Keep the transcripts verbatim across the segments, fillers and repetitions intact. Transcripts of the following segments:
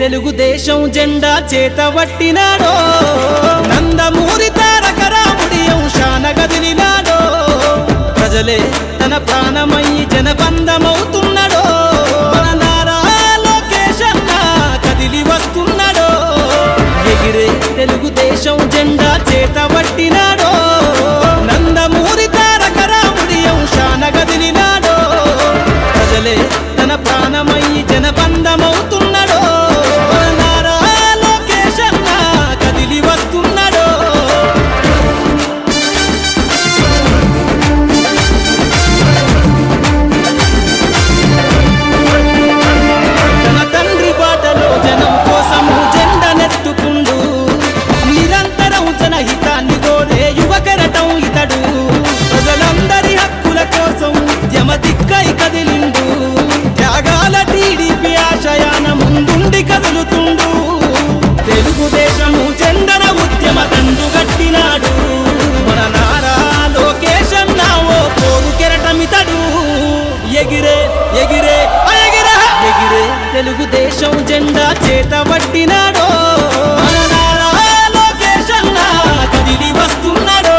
తెలుగుదేశం జెండా చేతబట్టినాడో నందమూరి తారక రాముడి అంశాన కదిలినాడో ప్రజలే తన ప్రాణమయ్యి జనబంధమవుతున్నాడో మన నారా లోకేష్ అన్న కదిలి వస్తున్నాడో ఎగిరే తెలుగుదేశం జెండా చేతబట్టినాడో నందమూరి తారక రాముడి అంశాన కదిలినాడో ప్రజలే తన ప్రాణమయ్యి జనబంధమవుతున్నాడో మన నారా లోకేష్ అన్న కదిలి వస్తున్నాడో తన తండ్రి బాటలో జనం కోసము జెండనెత్తుకుండు నిరంతరం జనహితాన్ని కోరే యువకరటం ఇతడు ప్రజలందరి హక్కుల కోసం ఉద్యమ దిక్కై కదిలిండు త్యాగాల టీడీపీ ఆశయాన ముందుండి కదులుతుండు తెలుగుదేశము జెండన ఉద్యమ దండు గట్టినాడు మన నారా లోకేష్ అన్న ఓ పోరు కెరటమితడు ఎగిరే ఎగిరే ఎగిరే ఎగిరే తెలుగుదేశం జెండా చేతబట్టినాడో మన నారా లోకేష్ అన్న కదిలి వస్తున్నాడో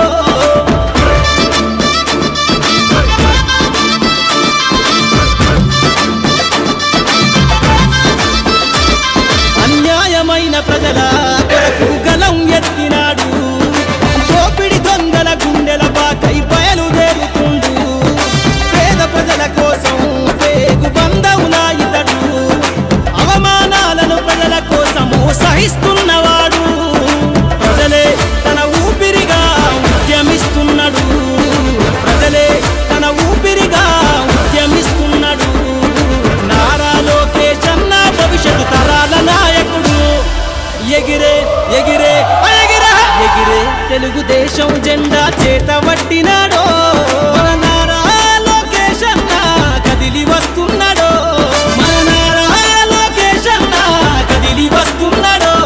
అన్యాయమైన ప్రజల కొరకు గలం ఎత్తినాడు దోపిడి దొంగల గుండెల బాకై బయలుదేరుతుండు పేద ప్రజల కోసం పేగు బంధవులా ఇతడు అవమానాలను ప్రజల కోసము సహిస్తున్నవాడు ప్రజలే తన ఊపిరిగా ఉద్యమిస్తున్నాడు ప్రజలే తన ఊపిరిగా ఉద్యమిస్తున్నాడు నారా లోకేష్ అన్న భవిష్యత్తు తరాల నాయకుడు ఎగిరే ఎగిరే ఎగిరే ఎగిరే తెలుగుదేశం జెండా చేతబట్టినాడో మన నారా లోకేష్ అన్న కదిలి వస్తున్నాడో మన నారా లోకేష్ అన్న కదిలి వస్తున్నాడో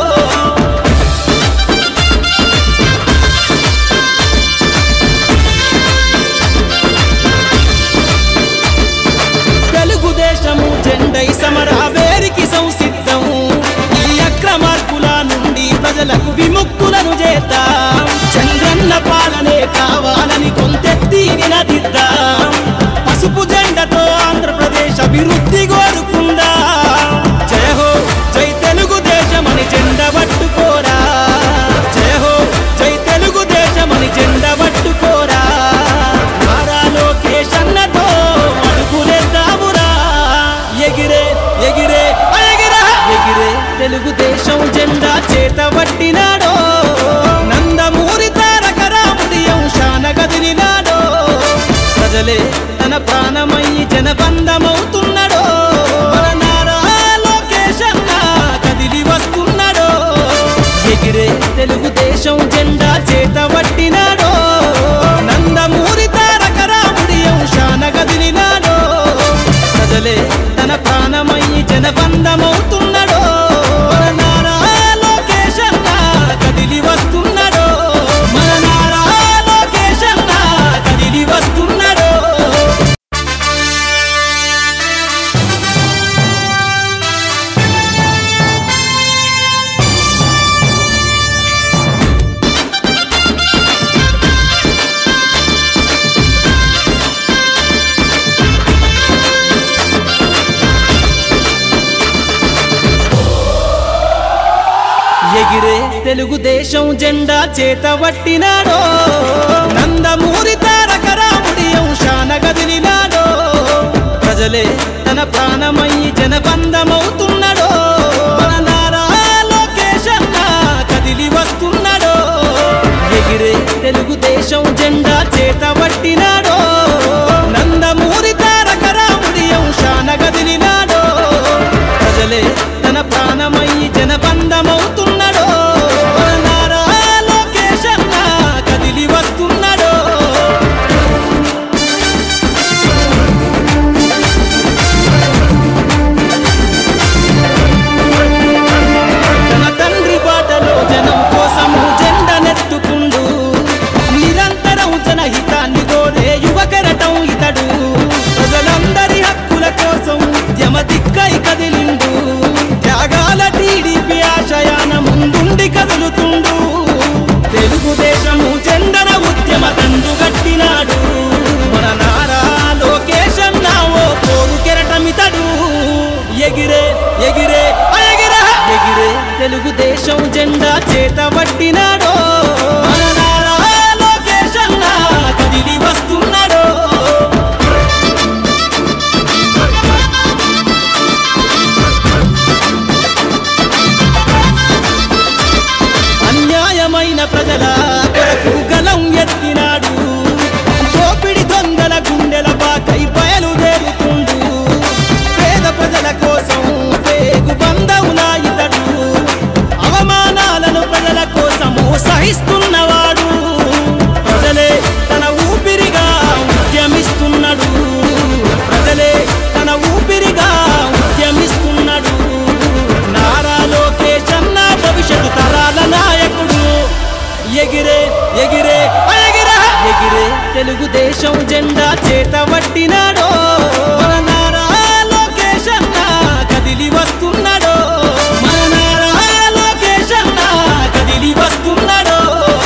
తెలుగుదేశము జెండై సమర వేరికి సంసిద్ధం ఈ అక్రమార్కుల నుండి ప్రజలకు విముక్తులను చేద్దాం చంద్రన్న పాలనే కావాలని కొంతెత్తి నినదిద్దాం పసుపు జెండతో ఆంధ్రప్రదేశ్ అభివృద్ధి కోరుకుందాం జయ హో జై తెలుగుదేశమని జెండ పట్టుకోరా జయ హో జై తెలుగుదేశమని జెండ పట్టుకోరా నారా లోకేష్ అన్నతో అడుగులేద్దామురా ఎగిరే ఎగిరే ఎగిరే ఎగిరే తెలుగుదేశం జెండా చేతబట్టినాడో నందమూరి తారక రాముడి అంశాన కదిలినాడో ప్రజలే తన ప్రాణమయ్యి జనబంధమవుతున్నాడో మన నారా లోకేష్ అన్న కదిలి వస్తున్నాడో ఎగిరే తెలుగుదేశం జెండా చేతబట్టినాడో నందమూరి తారక రాముడి అంశాన కదిలినాడో ప్రజలే తన ప్రాణమయ్యి జనబంధమవుతున్నాడో మన నారా లోకేష్ అన్న కదిలి వస్తున్నాడో మన నారా లోకేష్ అన్న కదిలి వస్తున్నాడో ఎగిరే తెలుగుదేశం జెండా చేతబట్టినాడో నందమూరి తారక రాముడి అంశాన కదిలినాడో ప్రజలే తన ప్రాణమయ్యి జనబంధమవుతున్నాడో మన నారా లోకేష్ అన్న కదిలి వస్తున్నాడో ఎగిరే తెలుగుదేశం జెండా చేతబట్టినాడో నందమూరి తారక రాముడి అంశాన కదిలినాడో ప్రజలే తన ప్రాణమయ్యి జనబంధమవుతున్నాడో మన నారా లోకేష్ అన్న కదిలి వస్తున్నాడో తన తండ్రి బాటలో జనం కోసము జెండనెత్తుకుండు నిరంతరం జనహితాన్ని కోరే యువకరటం ఇతడు ప్రజలందరి హక్కుల కోసం ఉద్యమ దిక్కై కదిలిండు త్యాగాల తెలుగుదేశం జెండా చేతబట్టినాడో మన నారా లోకేష్ అన్న కదిలి వస్తున్నాడో మన నారా లోకేష్ అన్న కదిలి వస్తున్నాడో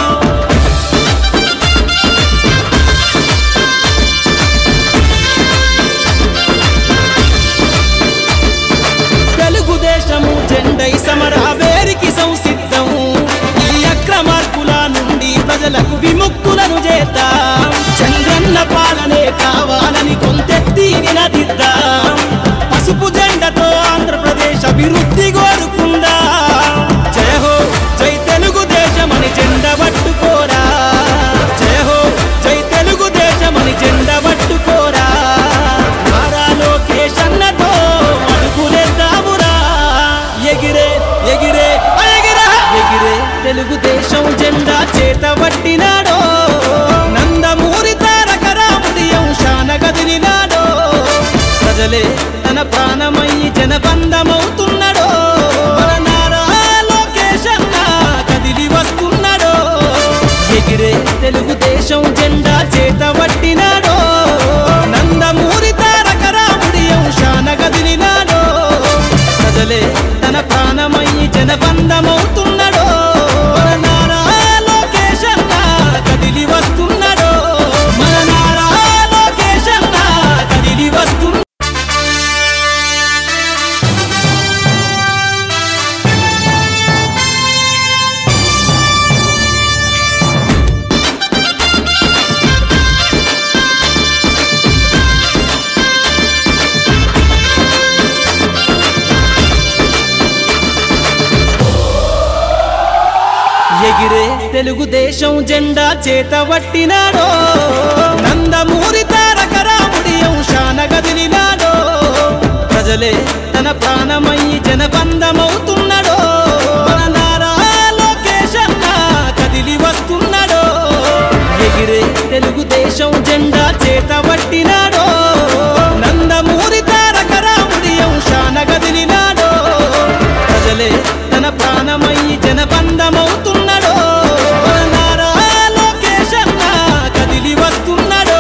తెలుగుదేశము జెండై సమరావేరికి సంసిద్ధం ఈ అక్రమార్కుల నుండి ప్రజలకు విముక్తులను చేద్దాం చంద్రన్న పాలనే కావాలని కొంతెత్తి నినదిద్దాం పసుపు జెండతో ఆంధ్రప్రదేశ్ అభివృద్ధి కోరుకుందా జయ హో జై తెలుగుదేశమని జెండ పట్టుకోరా జయ హో జై తెలుగుదేశమని జెండ పట్టుకోరా నారా లోకేష్ అన్నతో అడుగులేద్దామురా ఎగిరే ఎగిరే ఎగిరే ఎగిరే తెలుగుదేశం జెండా చేతబట్టినాడో నందమూరి తారక రాముడి అంశాన గదిలినాడో ప్రజలే తన ప్రాణమయ్యి జనబంధమవుతున్నాడో మన నారా లోకేష్ అన్న కదిలి వస్తున్నాడో ఎగిరే తెలుగుదేశం జెండా చేతబట్టినాడో నందమూరి తారక రాముడి అంశాన గదిలినాడో ప్రజలే తన ప్రాణమయ్యి జనబంధమవుతున్నాడో మన నారా లోకేష్ అన్న కదిలి వస్తున్నాడో మన నారా లోకేష్ అన్న కదిలి వస్తున్నాడో ఎగిరే తెలుగుదేశం జెండా చేతబట్టినాడో నందమూరి తారక రాముడి అంశాన గదిలినాడో ప్రజలే తన ప్రాణమయ్యి జనబంధమవుతున్నాడో మన నారా లోకేష్ అన్న కదిలి వస్తున్నాడో ఎగిరే తెలుగుదేశం జెండా చేతబట్టినాడో నందమూరి తారక రాముడి అంశాన గదిలినాడో ప్రజలే తన ప్రాణమయ్యి జనబంధమవుతున్నాడో మన నారా లోకేష్ అన్న కదిలి వస్తున్నాడో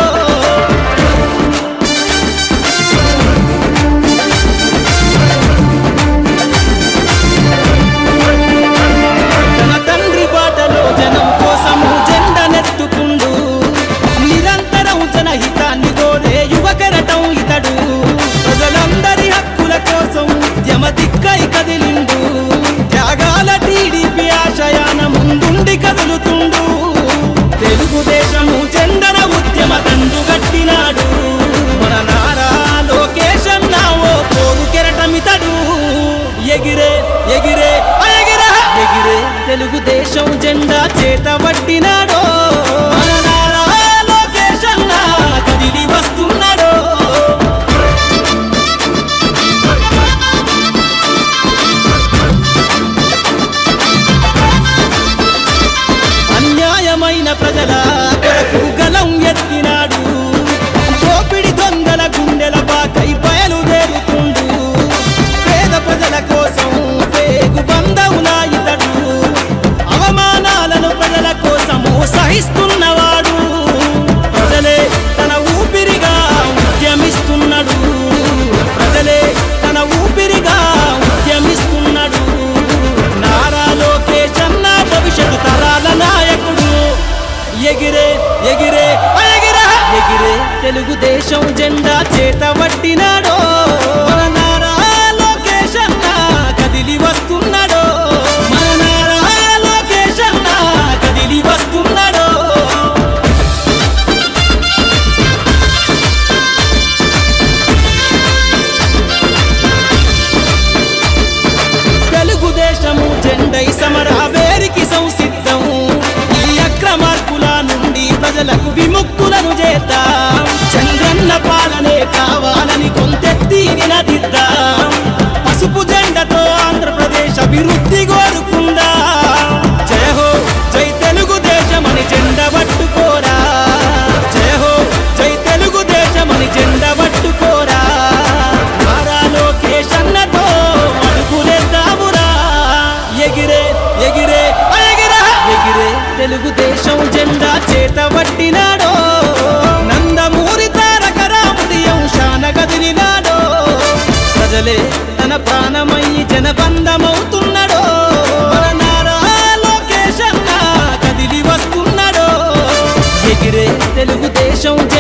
తన తండ్రి బాటలో జనం కోసము జెండనెత్తుకుండు నిరంతరం జనహితాన్ని కోరే యువకెరటం ఇతడు ప్రజలందరి హక్కుల కోసం ఉద్యమ దిక్కై కదిలిండు త్యాగాల టీడీపీ ఆశయాన ముందుండి కదులుతుండు తెలుగుదేశము జెండన ఉద్యమ దండు గట్టినాడు మన నారా లోకేష్ అన్న ఓ పోగు కెరటమితడు ఎగిరే ఎగిరే ఎగిరే ఎగిరే తెలుగుదేశం జెండా చేతబట్టినాడో మన నారా లోకేష్ అన్న కదిలి వస్తున్నాడో అన్యాయమైన ప్రజల కొరకు గలం ఎత్తినాడు దోపిడి దొంగల గుండెల బాకై బయలుదేరుతుండు పేద ప్రజల కోసం పేగు బంధవులా ఇతడు అవమానాలను ప్రజల కోసము సహిస్తున్నవాడు ప్రజలే తన ఊపిరిగా ఉద్యమిస్తున్నాడు ప్రజలే తన ఊపిరిగా ఉద్యమిస్తున్నాడు నారా లోకేష్ అన్న భవిష్యత్తు తరాల నాయకుడు ఎగిరే ఎగిరే ఎగిరే ఎగిరే తెలుగుదేశం జెండా చేతబట్టినాడో మన నారా లోకేష్ అన్న కదిలి వస్తున్నాడో మన నారా లోకేష్ అన్న కదిలి వస్తున్నాడో తెలుగుదేశము జెండై సమరావేరికి సంసిద్ధం ఈ అక్రమార్కుల నుండి ప్రజలకు విముక్తులను చేద్దాం చంద్రన్న పాలనే కావాలని కొంతెత్తి జనబంధమవుతున్నాడో మన నారా లోకేష్ అన్న కదిలి వస్తున్నాడో ఎగిరే తెలుగుదేశం